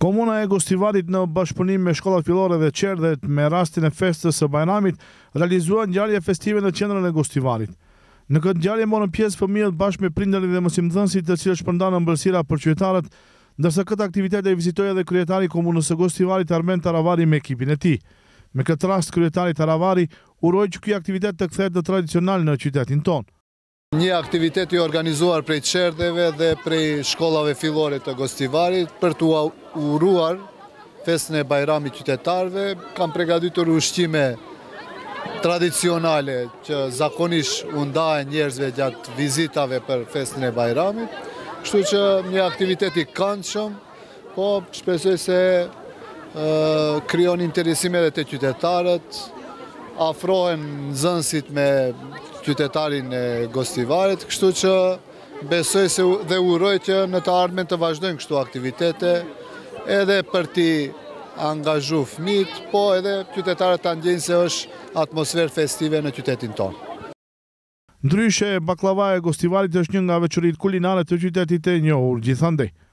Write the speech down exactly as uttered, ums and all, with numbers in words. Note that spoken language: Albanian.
Komuna e Gostivarit në bashkëpunim me shkollat fillore dhe qerdhet me rastin e festës së Bajramit realizuan ngjarje festive në qendrën e Gostivarit. Në këtë ngjarje morën pjesë fëmijët bashkë me prindërit dhe mësimdhënësit, të cilët shpërndanën ëmbëlsira për qytetarët, ndërsa këtë aktivitet e vizitoi edhe kryetari i komunës së Gostivarit Armen Taravari me ekipin e tij. Me këtë rast kryetari Taravari uroi që ky aktivitet të kthehet në tradicional në qytetin tonë. Një aktivitet i organizuar prej qerdheve dhe prej shkollave fillore të Gostivarit për të uruar festën e Bajramit qytetarëve. Kam përgatitur ushqime tradicionale që zakonisht u ndahen njerëzve gjatë vizitave për festën e Bajramit. Kështu që një aktivitet i këndshëm, po shpresoj se uh, krijon interesim edhe te qytetarët, afrohen nxënësit me qytetarin e Gostivarit, kështu që besoj se dhe uroj që në të ardhmen të vazhdojnë kështu aktivitete, edhe për t'i angazhu fëmijët, po edhe qytetarët ta ndjejnë se është atmosferë festive në qytetin tonë. Ndryshe, baklava e Gostivarit është një nga veçoritë kulinare të qytetit e njohur gjithandej.